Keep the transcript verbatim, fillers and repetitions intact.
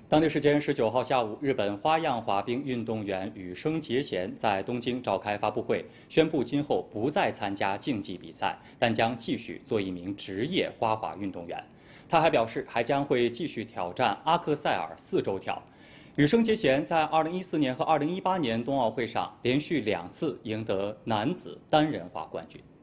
当地时间十九号下午，日本花样滑冰运动员羽生结弦在东京召开发布会，宣布今后不再参加竞技比赛，但将继续做一名职业花滑运动员。他还表示，还将会继续挑战阿克塞尔四周跳。羽生结弦在二零一四年和二零一八年冬奥会上连续两次赢得男子单人滑冠军。